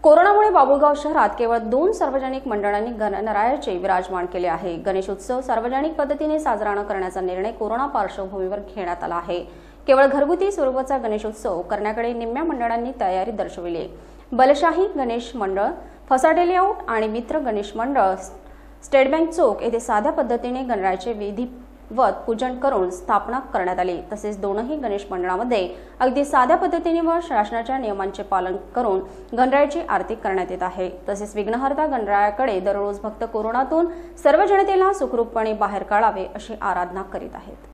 कोरोनामुळे बाभुळगाव शहरात केवळ 2 सार्वजनिक मंडळांनी गणरायाचे विराजमान केले आहे। गणेशोत्सव सार्वजनिक पद्धतीने साजरा न करण्याचा निर्णय कोरोना पार्श्वभूमीवर घेण्यात आला आहे। केवळ घरगुती स्वरूपाचा गणेशोत्सव करण्याकडे निम्म्या मंडळांनी तयारी दर्शविली। बलशाही गणेश मंडळ, फसाडे लेआउट आणि मित्र गणेश मंडळ स्टेट बँक चौक येथे साध्या पद्धतीने गणरायाचे विधिवत पूजन करून स्थापना करण्यात आली। तसेच दोनही गणेश मंडळामध्ये अगदी साध्या पद्धतीने व शासनाच्या नियमांचे पालन करून गणरायाची आरती करण्यात येत आहे। तसेच विघ्नहर्ता गणरायाकडे दररोज भक्त कोरोनातून सर्व जनतेला सुखरूपपणे बाहेर काढावे अशी आराधना करीत आहेत।